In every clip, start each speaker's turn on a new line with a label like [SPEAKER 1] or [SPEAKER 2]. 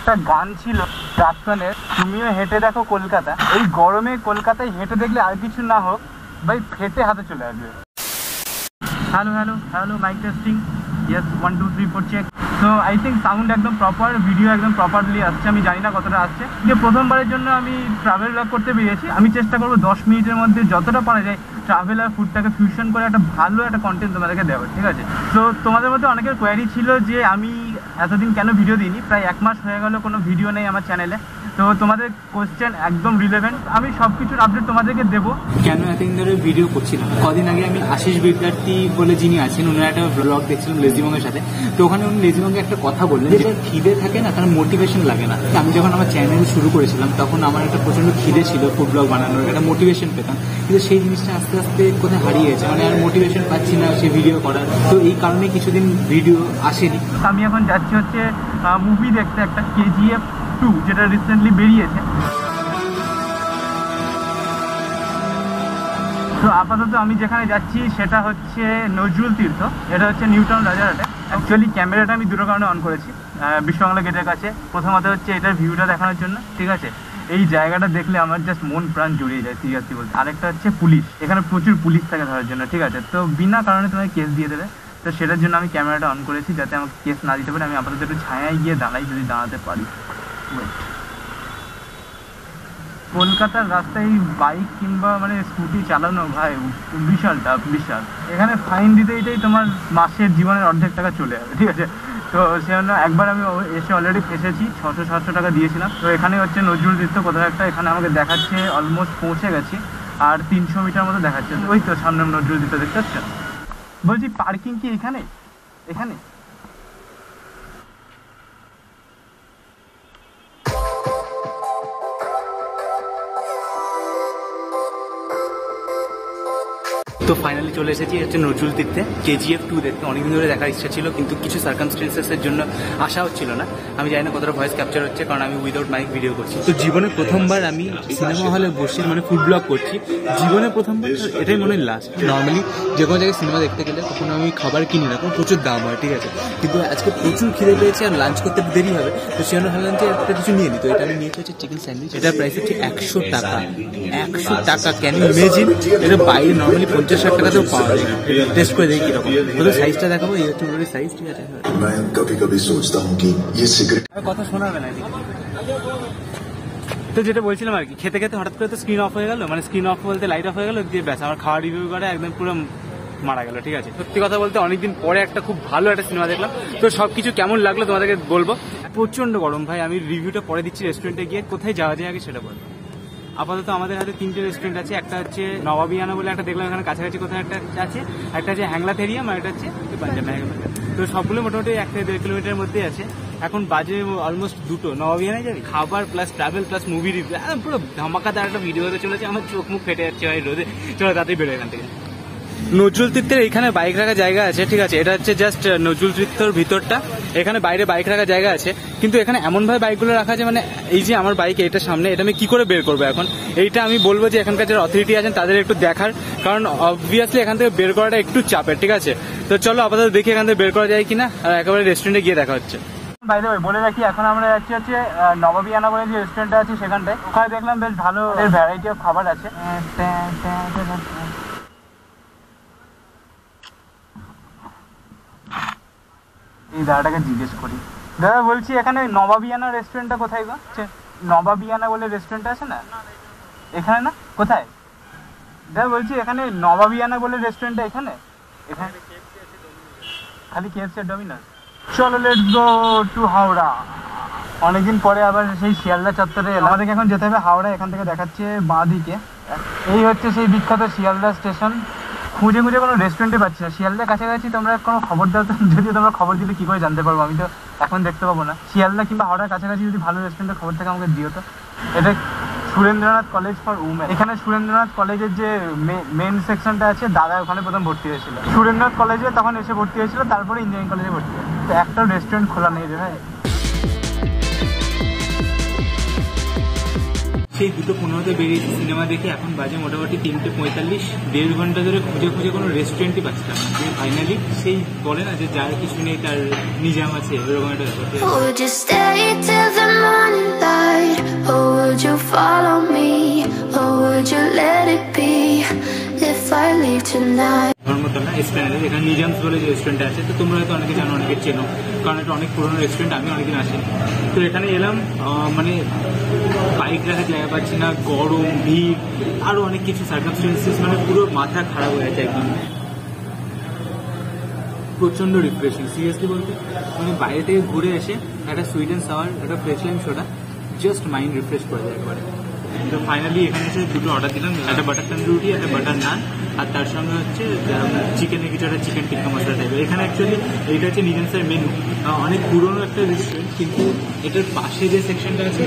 [SPEAKER 1] একটা গান ছিল প্রাক্তনের, তুমিও হেঁটে দেখো কলকাতা। এই গরমে কলকাতায় হেঁটে দেখলে আর কিছু না হোক ভাই ফেটে হাতে চলে আসবে। Hello hello hello, mike testing, yes 1 2 3 4 check. তো আই থিঙ্ক সাউন্ড একদম প্রপার, ভিডিও একদম প্রপারলি আসছে। আমি জানি না কতটা আসছে, যে প্রথমবারের জন্য আমি ট্রাভেল ব্লগ করতে বেরিয়েছি। আমি চেষ্টা করবো 10 মিনিটের মধ্যে যতটা পারা যায় ট্রাভেল আর ফুডটাকে ফিউশন করে একটা ভালো একটা কন্টেন্ট তোমাদেরকে দেওয়ার, ঠিক আছে? তো তোমাদের মধ্যে অনেকের কোয়ারি ছিল যে আমি এতদিন কেন ভিডিও দিইনি, প্রায় 1 মাস হয়ে গেল কোনো ভিডিও নেই আমার চ্যানেলে। তো তোমাদের কোশ্চেন একদম রিলেভেন্ট, আমি সব কিছুর আপডেট তোমাদেরকে দেবো।
[SPEAKER 2] কেন এতদিন ধরে ভিডিও করছিলাম? কদিন আগে আমি আশিস বিদ্যার্থী বলে যিনি আছেন, ওনার একটা ব্লগ দেখছিলাম লেজিমঙ্গের সাথে। তো ওখানে উনি লেজিমঙ্গে একটা কথা বললেন যে খিদে থাকে না তার মোটিভেশন লাগে না। আমি যখন আমার চ্যানেল শুরু করেছিলাম তখন আমার একটা প্রচন্ড খিদে ছিল ফুড ব্লগ বানানোর, একটা মোটিভেশন পেতাম, কিন্তু সেই জিনিসটা আস্তে আস্তে কোথায় হারিয়ে গেছে, মানে আর মোটিভেশন পাচ্ছি না সেই ভিডিও করার। তো এই কারণে কিছুদিন ভিডিও আসেনি।
[SPEAKER 1] আমি এখন যাচ্ছি হচ্ছে মুভি দেখতে, একটা KGF 2 যেটা রিসেন্টলি বেরিয়েছে। তো আপাতত আমি যেখানে যাচ্ছি সেটা হচ্ছে নজরুল তীর্থ, এটা হচ্ছে নিউ টাউন রাজারহাটে। অ্যাকচুয়ালি ক্যামেরাটা আমি দুটো কারণে অন করেছি। বিশ্ববাংলা গেটের কাছে প্রথমত হচ্ছে এটার ভিউটা দেখানোর জন্য, ঠিক আছে? এই জায়গাটা দেখলে আমার জাস্ট মন প্রাণ জুড়িয়ে যায় সিরিয়াসলি বলতে। আরেকটা হচ্ছে পুলিশ, এখানে প্রচুর পুলিশ থাকে ধরার জন্য, ঠিক আছে? তো বিনা কারণে তোমাকে কেস দিয়ে দেবে, তো সেটার জন্য আমি ক্যামেরাটা অন করেছি যাতে আমাকে কেস না দিতে পারে। আমি আপাতত একটু ছায়ায় গিয়ে দাঁড়াই, যদি দাঁড়াতে পারি। কলকাতার রাস্তায় বাইক কিংবা মানে স্কুটি চালানো ভাই বিশাল টাফ, বিশাল। এখানে ফাইন দিতে দিতেই তোমার মাসের জীবনের অর্ধেক টাকা চলে যাবে, ঠিক আছে? তো সেজন্য একবার আমি এসে অলরেডি ফেসেছি, 600-700 টাকা দিয়েছিলাম। তো এখানে হচ্ছে নজরুল তীর্থ কোথাও একটা, এখানে আমাকে দেখাচ্ছে অলমোস্ট পৌঁছে গেছি, আর 300 মিটার মতো দেখাচ্ছে। ওই তো সামনে নজরুল তীর্থ দেখতে পাচ্ছ। বলছি পার্কিং কি এখানে? এখানে
[SPEAKER 2] তো ফাইনালি চলে এসেছি হচ্ছে নজরুল তীর্থে KGF 2 দেখতে। অনেকদিন ধরে দেখার ইচ্ছা ছিল, কিন্তু কিছু সার্কামস্টেন্সেসের জন্য আসা হচ্ছিল না। আমি জানি না কতটা ভয়েস ক্যাপচার হচ্ছে, কারণ আমি উইদাউট মাইক ভিডিও করছি। তো জীবনে প্রথমবার আমি সিনেমা হলে বসে মানে ফুড ব্লগ করছি, জীবনে প্রথমবার। এটাই মনে হয় লাস্ট। নর্মালি যে কোনো জায়গায় সিনেমা দেখতে গেলে তখন আমি খাবার কিনি না, কারণ প্রচুর দাম হয়, ঠিক আছে? কিন্তু আজকে প্রচুর খিদে পেয়েছে আর লাঞ্চ করতে দেরি হবে, তো সেজন্য ভাবলাম যে একটা কিছু নিয়ে নিই। তো এটা আমি নিয়েছি হচ্ছে চিকেন স্যান্ডউইচ। এটার প্রাইস হচ্ছে 100 টাকা। 100 টাকা, ক্যান ইউ ইমেজিন? এটা বাইরে নর্মালি 50-60 টাকাতেও পাওয়া যায়। টেস্ট করে দেখি কিরকম। তো সাইজটা দেখাবো, এই হচ্ছে পুরো সাইজ, ঠিক আছে? কথা শোনাবে না। তো যেটা বলছিলাম আর কি, খেতে খেতে হঠাৎ করে তো স্ক্রিন অফ হয়ে গেল, মানে স্ক্রিন অফ বলতে লাইট অফ হয়ে গেল, দিয়ে ব্যাস আমার খাওয়া রিভিউ করে একদম পুরো মারা গেল, ঠিক আছে? সত্যি কথা বলতে অনেকদিন পরে একটা খুব ভালো একটা সিনেমা দেখলাম। তো সবকিছু কেমন লাগলো তোমাদেরকে বলবো। প্রচন্ড গরম ভাই, আমি রিভিউটা পরে দিচ্ছি রেস্টুরেন্টে গিয়ে। কোথায় যাওয়া যায় আগে সেটা বলবো। আপাতত আমাদের হাতে 3টে রেস্টুরেন্ট আছে। একটা হচ্ছে নবাবিয়ানা বলে একটা দেখলাম এখানে কাছাকাছি কোথাও একটা আছে, একটা হচ্ছে হ্যাংলা থেরিয়াম, আর একটা হচ্ছে পাঞ্জাব নায়ক। তো সবগুলো মোটামুটি 1-1.5 কিলোমিটারের মধ্যেই আছে। এখন বাজে অলমোস্ট 2টো। নবাবিয়ানায় যাবি, খাবার plus travel plus movie review, পুরো ধামাকাদার একটা ভিডিও হতে চলেছে। আমার চোখ মুখ ফেটে যাচ্ছে ভাই রোদে। চলো তাতেই বেরো এখান থেকে। নজরুল তীর্থের এখানে বাইক রাখার জায়গা আছে, ঠিক আছে? এটা হচ্ছে জাস্ট নজরুল তীর্থর ভিতরটা। এখানে বাইরে বাইক রাখার জায়গা আছে, কিন্তু এখানে এমনভাবে বাইকগুলো রাখা আছে, মানে এই যে আমার বাইক এটা সামনে, এটা আমি কি করে বের করবো এখন? এইটা আমি বলবো যে এখানকার যারা অথরিটি আছেন তাদের একটু দেখার, কারণ অবভিয়াসলি এখান থেকে বের করাটা একটু চাপের, ঠিক আছে? তো চলো আপাতত দেখি এখান থেকে বের করা যায় কিনা, আর একেবারে রেস্টুরেন্টে গিয়ে দেখা হচ্ছে।
[SPEAKER 1] বাইরে বলে রাখি, এখন আমরা যাচ্ছি হচ্ছে নবাবিয়ানা বলে যে রেস্টুরেন্টটা আছে সেখানটায়। ওখানে দেখলাম বেশ ভালো ভ্যারাইটি অফ খাবার আছে। এই দাদাটাকে জিজ্ঞেস করি, দাদা বলছি এখানে নবাবিয়ানা রেস্টুরেন্টটা কোথায় গো? নবাবিয়ানা বলে রেস্টুরেন্ট আছে না এখানে? না কোথায় দাদা বলছি এখানে নবাবিয়ানা বলে রেস্টুরেন্টটা এখানে? এখানে খালি KFC আর ডমিনোস। চলো লেটস গো টু হাওড়া। অনেকদিন পরে আবার সেই শিয়ালদা চত্বরে এলাম। আমাদেরকে এখন যেতে হবে হাওড়া, এখান থেকে দেখাচ্ছে বাঁ দিকে। এই হচ্ছে সেই বিখ্যাত শিয়ালদা স্টেশন। খুঁজে খুঁজে কোনো রেস্টুরেন্টে পাচ্ছি না। শিয়ালদা কাছাকাছি তোমরা কোনো খবর দাও তো, যদি তোমরা খবর দিলে কী করে জানতে পারবো? আমি তো এখন দেখতে পাবো না। শিয়ালদা কিংবা হাওড়ার কাছাকাছি যদি ভালো রেস্টুরেন্টের খবর থাকে আমাকে দিও তো। এটা সুরেন্দ্রনাথ কলেজ ফর উমেন। এখানে সুরেন্দ্রনাথ কলেজের যে মেন সেকশনটা আছে, দাদা ওখানে প্রথম ভর্তি হয়েছিল। সুরেন্দ্রনাথ কলেজে তখন এসে ভর্তি হয়েছিল, তারপরে ইঞ্জিনিয়ারিং কলেজে ভর্তি হয়। তো একটাও রেস্টুরেন্ট খোলা নেই রে ভাই।
[SPEAKER 2] সেই 2:15-তে বেরিয়েছি সিনেমা দেখে, এখন বাজে মোটামুটি 3:45। 1.5 ঘন্টা ধরে খুঁজে খুঁজে কোনো রেস্টুরেন্টই পাচ্ছিলাম না। ফাইনালি সেই বলে না যে যার কিছু নেই তার নিজাম আছে, ওরকম একটা ব্যাপার।
[SPEAKER 3] tonight.
[SPEAKER 2] ধর্মতলা এসপ্ল্যানেডে, এখানে নিজামস বলে যে রেস্টুরেন্টটা আছে, তো তোমরা হয়তো অনেকে জানো, অনেকে চেনো, কারণ এটা অনেক পুরোনো রেস্টুরেন্ট, আমি অনেকদিন আসিনি। তো এখানে এলাম, মানে বাইক রাখার জায়গা পাচ্ছি না, গরম, ভিড়, আরও অনেক কিছু সার্কামস্টেন্সেস, মানে পুরো মাথা খারাপ হয়ে যাচ্ছে একদম। প্রচণ্ড রিফ্রেশিং, সিরিয়াসলি বলতে, মানে বাইরে থেকে ঘুরে এসে একটা সুইট অ্যান্ড সাওয়ার, একটা fresh lime soda, just mind refresh করে যায় একবারে। তো ফাইনালি এখানে এসে দুটো অর্ডার দিলাম, একটা বাটার তন্দুরি, একটা বাটার নান, আর তার সঙ্গে হচ্ছে চিকেনের কিছু একটা চিকেন টিক্কা মশলা টাইপের। এখানে অ্যাকচুয়ালি এইটা হচ্ছে নিজামসের মেনু, অনেক পুরনো একটা রেস্টুরেন্ট, কিন্তু এটার পাশে যে সেকশনটা আছে,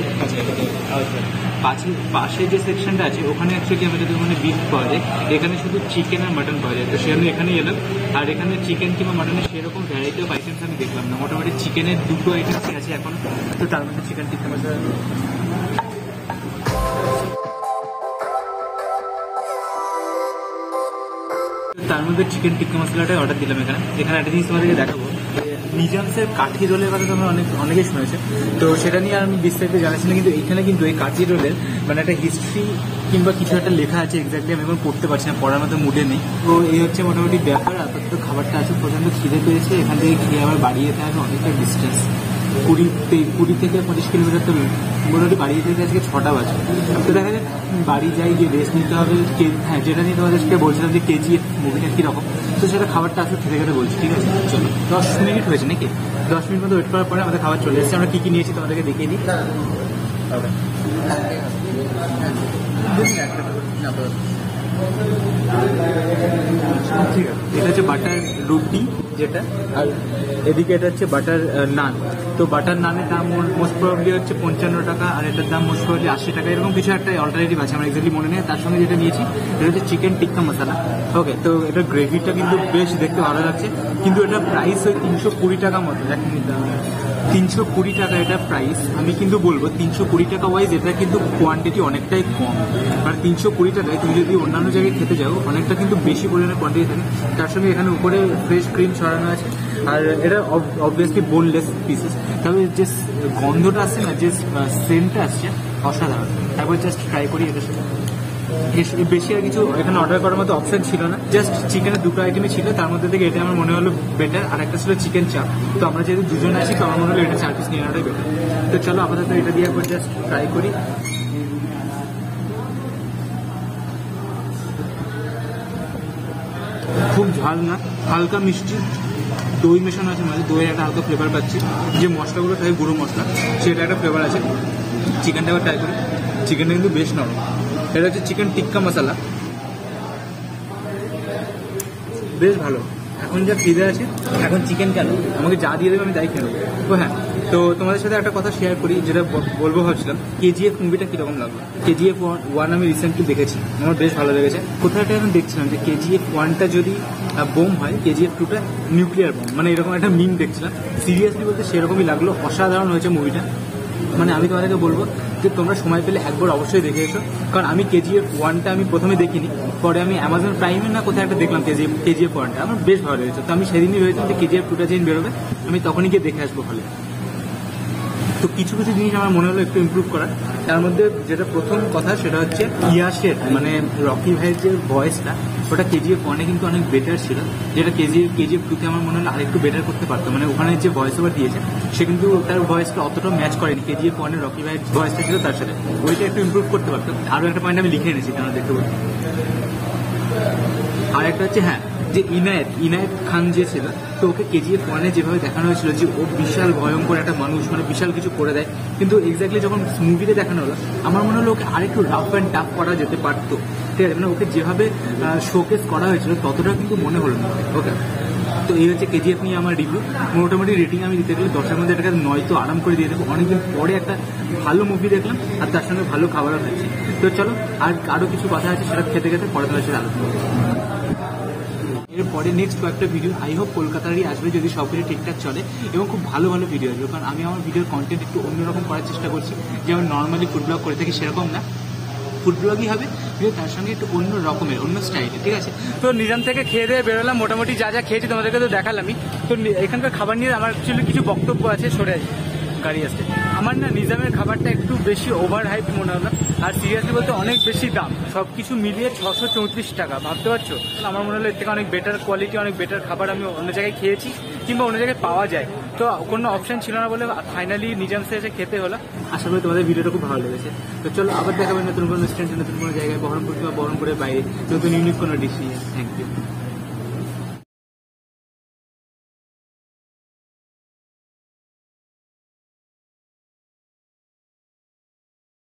[SPEAKER 2] পাশে যে সেকশনটা আছে ওখানে অ্যাকচুয়ালি আমাদের ওখানে বিফ পাওয়া যায়, এখানে শুধু চিকেন আর মাটন পাওয়া যায়। তো সেখানে এখানে এলাম, আর এখানে চিকেন কিংবা মাটনের সেরকম ভ্যারাইটি অফ আইটেমস আমি দেখলাম না, মোটামুটি চিকেনের দুটো আইটেমসই আছে এখন। তো তার মধ্যে চিকেন টিক্কা মশলা, তার মধ্যে চিকেন টিক্কা মশলাটাই অর্ডার দিলাম। এখানে একটা জিনিস তোমাদেরকে দেখাবো, নিজামসের কাঠি রোলের কথা তোমরা অনেকেই শুনেছে, তো সেটা নিয়ে আমি বিস্তারিত জানাচ্ছি না, কিন্তু এখানে কিন্তু এই কাঠি রোলের মানে একটা হিস্ট্রি কিংবা কিছু একটা লেখা আছে, এক্স্যাক্টলি আমি এখন পড়তে পারছি না, পড়ার মতো মুডে নেই। তো এই হচ্ছে মোটামুটি ব্যাপার। আপাতত খাবারটা আছে, প্রচণ্ড খিদে পেয়েছে, এখান থেকে খেয়ে আবার বাড়ি যেতে হবে অনেকটা ডিস্টেন্স, 20 থেকে 25 কিলোমিটার, তো মোটামুটি বাড়ি যেতে আজকে 6টা বাজে। তো দেখা যায় বাড়ি যাই, যে রেস্ট নিতে হবে। হ্যাঁ, যেটা নিয়ে তোমাদেরকে বলছিলাম যে কেজিএফ মুভিটা কীরকম, তো সেটা খাবারটা আসলে খেতে খেতে বলছি, ঠিক আছে? চলো, 10 মিনিট হয়েছে নাকি, 10 মিনিট মতো ওয়েট করার পরে আমাদের খাবার চলে এসেছে। আমরা কী কী নিয়েছি তোমাদেরকে দেখিয়ে দিই। ঠিক আছে, এটা হচ্ছে বাটার রুটি যেটা, আর এদিকে এটা হচ্ছে বাটার নান। তো বাটার নানের দাম মোস্ট প্রবাবলি হচ্ছে 55 টাকা, আর এটার দাম মোস্ট প্রবাবলি 80 টাকা, এরকম কিছু একটা অল্টারনেটিভ আছে, আমার এক্স্যাক্টলি মনে নেই। তার সঙ্গে যেটা নিয়েছি এটা হচ্ছে চিকেন টিক্কা মশলা। ওকে, তো এটার গ্রেভিটা কিন্তু বেশ দেখতে ভালো লাগছে, কিন্তু এটার প্রাইস ওই 320 টাকা মতো, 320 টাকা এটা প্রাইস। আমি কিন্তু বলবো 320 টাকা ওয়াইজ এটা কিন্তু কোয়ান্টিটি অনেকটাই কম, আর 320 টাকায় তুমি যদি অন্যান্য জায়গায় খেতে যাও অনেকটা কিন্তু বেশি পরিমাণে কোয়ান্টিটি থাকে। তার সঙ্গে এখানে উপরে ফ্রেশ ক্রিম ছড়ানো আছে, আর এটা অবভিয়াসলি বোনলেস পিসেস, তবে যে গন্ধটা আসছে না, যে সেন্টটা আসছে অসাধারণ। তারপর জাস্ট ট্রাই করি এটার সাথে। বেশি আর কিছু এখানে অর্ডার করার মতো অপশন ছিল না, জাস্ট চিকেনের দুটো আইটেমই ছিল, তার মধ্যে থেকে এটা আমার মনে হলো বেটার, আর একটা ছিল চিকেন চাপ। তো আমরা যেহেতু দুজনে আছি, তো আমার মনে হলো এটা 4 পিস নিয়ে নেওয়াটাই বেটার। তো চলো আপাতত এটা দিয়ে একবার জাস্ট ট্রাই করি। খুব ঝাল না, হালকা মিষ্টি, দই মেশানো আছে, মানে দইয়ের একটা হালকা ফ্লেভার পাচ্ছি, যে মশলাগুলো থাকে গুঁড়ো মশলা, সেটা একটা ফ্লেভার আছে। চিকেনটা আবার ট্রাই করি, চিকেনটা কিন্তু বেশ নরম। এটা হচ্ছে চিকেন টিক্কা মশলা, বেশ ভালো। এখন যা খিদে আছে, এখন চিকেন কেন, আমাকে যা দিয়ে দেবে আমি তাই খেয়ে নেবো। তো হ্যাঁ, তো তোমাদের সাথে একটা কথা শেয়ার করি, যেটা বলবো ভাবছিলাম, কেজিএফ মুভিটা কীরকম লাগলো। কেজিএফ 1 আমি রিসেন্টলি দেখেছি, আমার বেশ ভালো লেগেছে। কোথাও একটা আমি দেখছিলাম যে কেজিএফ 1টা যদি বোম হয়, কেজিএফ 2টা নিউক্লিয়ার বোম, মানে এরকম একটা মিম দেখছিলাম। সিরিয়াসলি বলতে সেরকমই লাগলো, অসাধারণ হয়েছে মুভিটা। মানে আমি তোমাদেরকে বলবো যে তোমরা সময় পেলে একবার অবশ্যই দেখে এসো, কারণ আমি কেজিএফ 1টা আমি প্রথমে দেখিনি, পরে আমি অ্যামাজন প্রাইমে না কোথায় একটা দেখলাম কেজিএফ 1টা, আমার বেশ ভালো লেগেছে। তো আমি সেদিনই ভেবেছিলাম যে কেজিএফ 2টা যেদিন বেরোবে আমি তখনই গিয়ে দেখে আসবো হলে। তো কিছু কিছু জিনিস আমার মনে হলো একটু ইমপ্রুভ করার। তার মধ্যে যেটা প্রথম কথা সেটা হচ্ছে ইয়াসের, মানে রকি ভাইয়ের যে ভয়েসটা, ওটা কেজিএফ 1-এ কিন্তু অনেক বেটার ছিল, যেটা কেজিএফ 2-তে আমার মনে হলো আরেকটু বেটার করতে পারতো। মানে ওখানে যে ভয়েস ওভার দিয়েছে সে কিন্তু তার ভয়েসটা অতটা ম্যাচ করেনি কেজিএফ 1-এর রকি ভাইয়ের ভয়েসটা ছিল তার সাথে, ওইটা একটু ইমপ্রুভ করতে পারতো। আরও একটা পয়েন্ট আমি লিখে এনেছি, কেন দেখতে বলছি। আর একটা হচ্ছে হ্যাঁ, যে ইনায়েত খান যে ছিল, তো ওকে কেজিএফ 1-এ যেভাবে দেখানো হয়েছিল যে ও বিশাল ভয়ঙ্কর একটা মানুষ, মানে বিশাল কিছু করে দেয়, কিন্তু এক্স্যাক্টলি যখন মুভিতে দেখানো হলো আমার মনে হলো ওকে আরেকটু রাফ অ্যান্ড টাফ করা যেতে পারতো, ঠিক আছে? মানে ওকে যেভাবে শোকেস করা হয়েছিল ততটা কিন্তু মনে হলো না। ওকে, তো এই হচ্ছে কেজিএফ নিয়ে আমার রিভিউ। মোটামুটি রেটিং আমি দিতে গেলে 10-এর মধ্যে এটাকে 9 তো আরাম করে দিয়ে দেবো। অনেকদিন পরে একটা ভালো মুভি দেখলাম, আর তার সঙ্গে ভালো খাবারও খাচ্ছি। তো চলো, আর আরও কিছু কথা আছে, সেটা খেতে খেতে পরে তোমার সাথে আলোচনা করবো। এরপরে নেক্সট কয়েকটা ভিডিও আই হোপ কলকাতারই আসবে, যদি সব কিছু ঠিকঠাক চলে, এবং খুব ভালো ভালো ভিডিও আসবে, কারণ আমি আমার ভিডিওর কন্টেন্ট একটু অন্যরকম করার চেষ্টা করছি, যেমন নর্মালি ফুড ব্লগ করে থাকি সেরকম না, ফুড ব্লগই হবে, কিন্তু তার সঙ্গে একটু অন্য রকমের, অন্য স্টাইলে, ঠিক আছে? তো নিজাম থেকে খেয়ে দিয়ে বেরোলাম, মোটামুটি যা যা খেয়েছি তোমাদেরকে তো দেখালামই। তো এখানকার খাবার নিয়ে আমার অ্যাকচুয়ালি কিছু বক্তব্য আছে, সরে গাড়ি আসছে। আমার না নিজামের খাবারটা একটু বেশি ওভার হাইপ মনে হলো, আর সিরিয়াসলি বলতে অনেক বেশি দাম, সব কিছু মিলিয়ে 634 টাকা, ভাবতে পারছো? আমার মনে হলো এর থেকে অনেক বেটার কোয়ালিটি, অনেক বেটার খাবার আমি অন্য জায়গায় খেয়েছি কিংবা অন্য জায়গায় পাওয়া যায়, তো কোনো অপশন ছিল না বলে ফাইনালি নিজামসে এসে খেতে হলো। আশা করি তোমাদের ভিডিওটা খুব ভালো লেগেছে। তো চলো আবার দেখাবেন নতুন কোনো রেস্টুরেন্টে, নতুন কোনো জায়গায়, বহরমপুর কিংবা বহরমপুরের বাইরে নতুন ইউনিক কোনো ডিশ নিয়ে। Thank you.